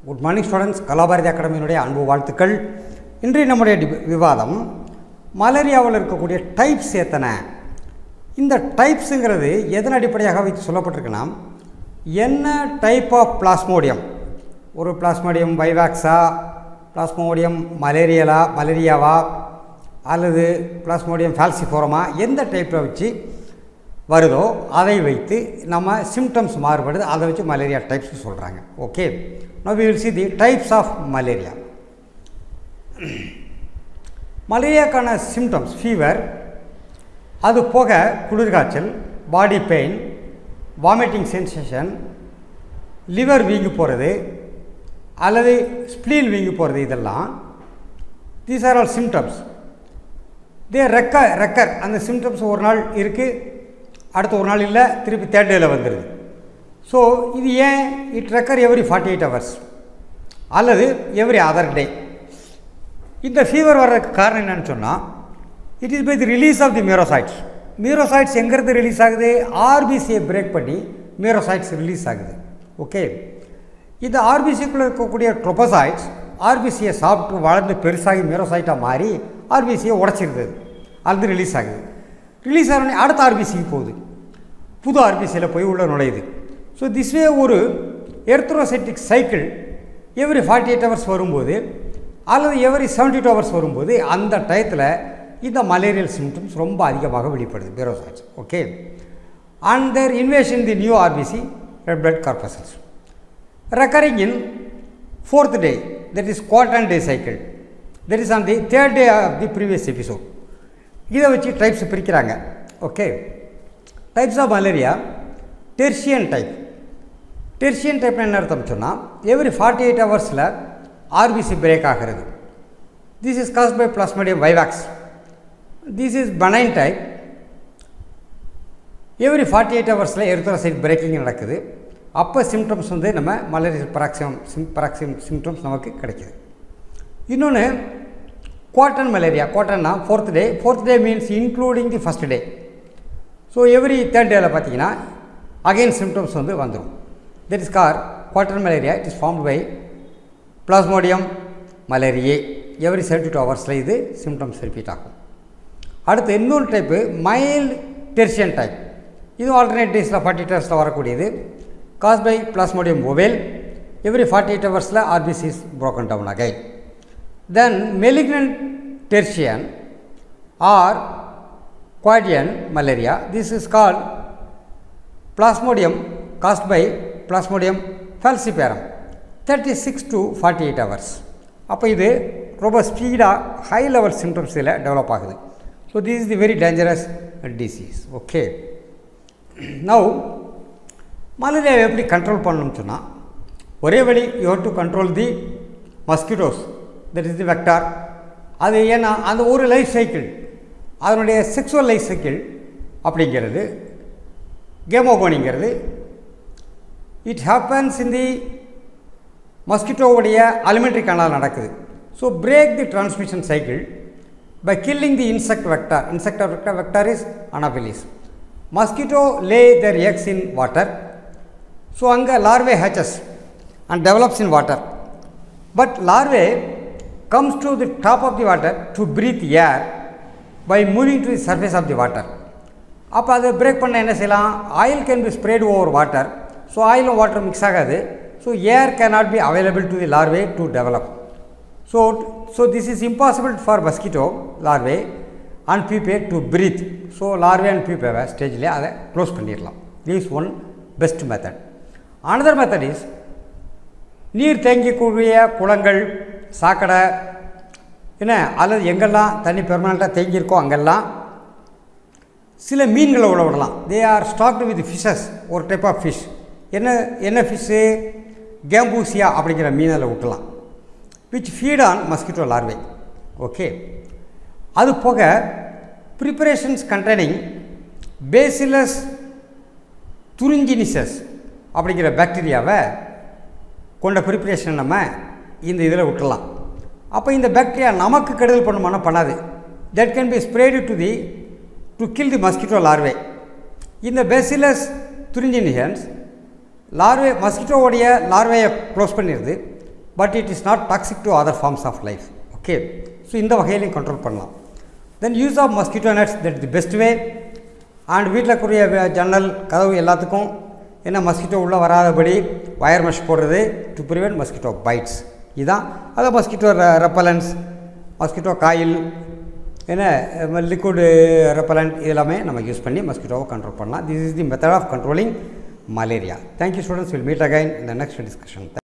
Good morning students, Kalabharathi அகாடமியினுடைய அன்பு வாழ்த்துக்கள். இன்றைய நம்முடைய விவாதம் மலேரியாவில் இருக்கக்கூடிய டைப்ஸ் எத்தனை. இந்த டைப்ஸுங்கிறது எதன் அடிப்படையாக வைத்து சொல்லப்பட்டிருக்குன்னா, என்ன டைப் ஆஃப் பிளாஸ்மோடியம், ஒரு பிளாஸ்மோடியம் வைவாக்ஸா, பிளாஸ்மோடியம் மலேரியாவா அல்லது பிளாஸ்மோடியம் ஃபால்சிஃபோரமா, எந்த டைப்பில் வச்சு வருதோ அதை வைத்து நம்ம சிம்டம்ஸ் மாறுபடுது, அதை வச்சு மலேரியா டைப்ஸ் சொல்கிறாங்க. Okay, now we will see the types of malaria. மலேரியாக்கான சிம்டம்ஸ் ஃபீவர், அது போக குளிர்காய்ச்சல், body pain, vomiting sensation, liver வீங்கி போகிறது அல்லது ஸ்ப்ளீன் வீங்கி போகிறது, இதெல்லாம் these are all symptoms. They recur அந்த சிம்டம்ஸ் ஒரு நாள் இருக்குது, அடுத்த ஒரு நாள் இல்லை, திருப்பி தேர்ட் டேயில் வந்துடுது. ஸோ இது ஏன் இட் ரெக்கர் எவ்ரி 48 hours அல்லது எவ்ரி அதர் டே. இந்த ஃபீவர் வர்றதுக்கு காரணம் என்னன்னு சொன்னால், it is by the release of the merozoites. Merozoites எங்கேருந்து ரிலீஸ் ஆகுது? ஆர்பிசியை பிரேக் பண்ணி மியூரோசைட்ஸ் ரிலீஸ் ஆகுது. ஓகே, இந்த ஆர்பிசிக்குள்ளே இருக்கக்கூடிய ட்ரோபோசைட்ஸ் ஆர்பிசியை சாப்பிட்டு வளர்ந்து பெருசாகி மியூரோசைட்டாக மாறி ஆர்பிசியை உடச்சிருது, அது ரிலீஸ் ஆகுது. ரிலீஸ் ஆகணுன்னே அடுத்த ஆர்பிசிக்கு போகுது, புது ஆர்பிசியில் போய் உள்ள நுழையுது. ஸோ திஸ் வே ஒரு எர்த்ரோசைட்டிக் சைக்கிள் எவ்ரி 48 hours வரும்போது அல்லது எவ்ரி 72 hours வரும்போது அந்த டயத்தில் இந்த மலேரியல் சிம்டம்ஸ் ரொம்ப அதிகமாக வெளிப்படுது, merozoites. Okay, and their invasion the new RBC red blood corpuscles recurring in 4th day, that is quadrant day cycle, that is on the 3rd day of the previous episode. இதை வச்சு types பிரிக்கிறாங்க. Okay, types of malaria. Tertian type. Tertian டைப்னு என்ன அர்த்தம் சொன்னால், every 48 hours RBC break ஆகிறது. This is caused by plasmodium vivax. This is benign type. Every 48 hours erythrocyte breaking நடக்குது. அப்போ சிம்டம்ஸ் வந்து நம்ம மலேரியா பராக்சிமம் சிம்டம்ஸ் நமக்கு கிடைக்கிது. இன்னொன்று குவார்டன் மலேரியா. குவார்டன்னா 4th day. 4th day means including the first day. So every 3rd டேயில் பார்த்தீங்கன்னா அகெயின் சிம்டம்ஸ் வந்து வந்துடும். That is car quartan malaria. It is formed by plasmodium malariae. Every 72 hours இது சிம்டம்ஸ் ரிப்பீட் ஆகும். அடுத்து இன்னொரு டைப்பு மைல்டு டெர்ஷியன் டைப். இது ஆல்டர்னேட் டேஸில் 48 hours வரக்கூடியது. caused by Plasmodium ovale. Every 48 hours RBC is broken down again. Then malignant tertian or quadrian malaria. This is called Plasmodium caused by Plasmodium falciparum. 36 to 48 hours. அப்போ இது ரொம்ப ஸ்பீடாக high level symptoms இதில் develop ஆகுது. So this is the very dangerous disease. Okay, now மலேரியாவை எப்படி control பண்ணணும்னு சொன்னால், ஒரே வழி, you have to control the mosquitoes, that is the vector. அது ஏன்னா அந்த ஒரு லைஃப் சைக்கிள், அதனுடைய செக்ஸுவல் லைஃப் சைக்கிள் அப்படிங்கிறது கேமோகோனிங்கிறது இட் ஹேப்பன்ஸ் இன் தி மஸ்கிட்டோவுடைய அலிமெண்ட்ரி கனால் நடக்குது. So break the transmission cycle by killing the insect vector. Insect vector is அனாபிலிஸ். Mosquito lay their eggs in water. So அங்கே larvae hatches and develops in water. But larvae comes to the top of the water to breathe air by moving to the surface of the water. அப்போ அதை break பண்ண என்ன செய்யலாம்? Oil can be spread over water. So ஆயிலும் water mix ஆகாது. So air cannot be available to the larvae to develop. So this is impossible for mosquito larvae and pupae to breathe. So larvae and pupae ஸ்டேஜ்லேயே அதை close பண்ணிடலாம். This one best method. Another method is, நீர் தேங்கிக்கூடிய குளங்கள், சாக்கடை என்ன அல்லது எங்கெல்லாம் தண்ணி பெர்மனண்ட்டாக தேங்கியிருக்கோ அங்கெல்லாம் சில மீன்களை உள்ள விடலாம். They are stocked with fishes. ஒரு டைப் ஆஃப் ஃபிஷ். என்ன ஃபிஷ்ஷு? கேம்பூசியா அப்படிங்கிற மீனில் விட்டலாம், which feed on mosquito larvae. Okay, அது போக ப்ரிப்பரேஷன்ஸ் கண்டெய்னிங் பேசிலஸ் துரிஞ்சினிசஸ் அப்படிங்கிற பாக்டீரியாவை கொண்ட ப்ரிப்பரேஷன் நம்ம இந்த இதில் விட்டுடலாம். அப்போ இந்த பாக்டீரியா நமக்கு கெடுதல் பண்ணுமானா பண்ணாது. That can be spread to kill the mosquito larvae. இந்த பேசிலஸ் துரிஞ்சினிசன்ஸ் larvae மஸ்கிட்டோவுடைய larvae க்ளோஸ் பண்ணிடுது. But it is not toxic to other forms of life. Okay, so இந்த வகையிலையும் கண்ட்ரோல் பண்ணலாம். Then use of mosquito nets, that the best way. And வீட்டில் இருக்கக்கூடிய ஜன்னல் கதவு எல்லாத்துக்கும் என்ன மஸ்கிட்டோ உள்ளே வராதபடி வயர் மெஷ் போடுறது டு ப்ரிவென்ட் மஸ்கிட்டோ பைட்ஸ். இதுதான் அதை மஸ்கிட்டோ ரெப்பலன்ஸ், மஸ்கிட்டோ காயில், என்ன லிக்விடு ரெப்பலண்ட் இதெல்லாமே நம்ம யூஸ் பண்ணி மஸ்கிட்டோவை கண்ட்ரோல் பண்ணலாம். This is the method of controlling malaria. Thank you students, we'll meet again in the next discussion.